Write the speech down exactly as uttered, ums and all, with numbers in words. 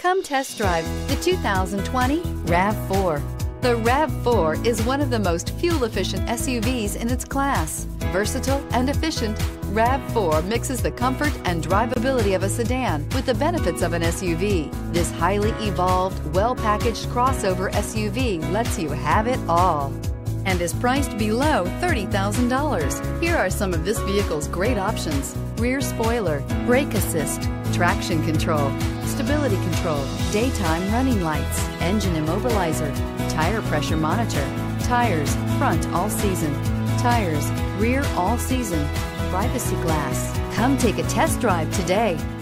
Come test drive the two thousand twenty RAV four. The RAV four is one of the most fuel-efficient S U Vs in its class. Versatile and efficient, RAV four mixes the comfort and drivability of a sedan with the benefits of an S U V. This highly evolved, well-packaged crossover S U V lets you have it all and is priced below thirty thousand dollars. Here are some of this vehicle's great options: rear spoiler, brake assist, traction control, stability control, daytime running lights, engine immobilizer, tire pressure monitor, tires, front all season, tires, rear all season, privacy glass. Come take a test drive today.